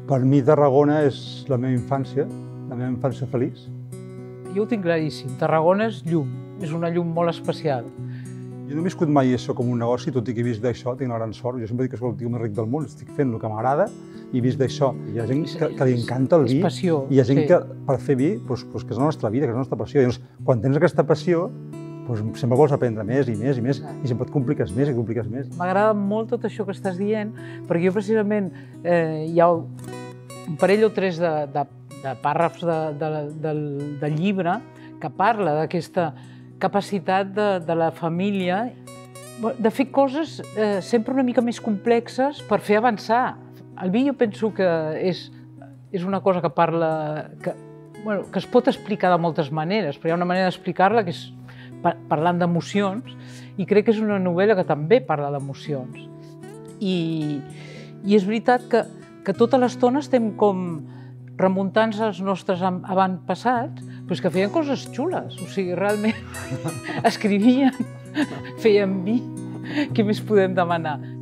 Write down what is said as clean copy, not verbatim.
Per mi Tarragona és la meva infància feliç. Jo ho tinc claríssim, Tarragona és llum, és una llum molt especial. Jo no he viscut mai això com un negoci, tot i que he vist d'això, tinc una gran sort. Jo sempre dic que soc el tio més ric del món, estic fent el que m'agrada i he vist d'això. Hi ha gent que li encanta el vi, és passió, i hi ha gent que per fer vi, que és la nostra vida, que és la nostra passió. Llavors, quan tens aquesta passió, sempre vols aprendre més i més i més, i sempre et compliques més i compliques més. M'agrada molt tot això que estàs dient, perquè jo precisament hi ha un parell o tres de pàrrafs del llibre que parla d'aquesta capacitat de la família de fer coses sempre una mica més complexes per fer avançar. El vi jo penso que és una cosa que parla, que es pot explicar de moltes maneres, però hi ha una manera d'explicar-la que és parlant d'emocions, i crec que és una novel·la que també parla d'emocions. I és veritat que tota l'estona estem com remuntant-nos als nostres avantpassats, però és que feien coses xules, o sigui, realment escrivien, feien vi, què més podem demanar?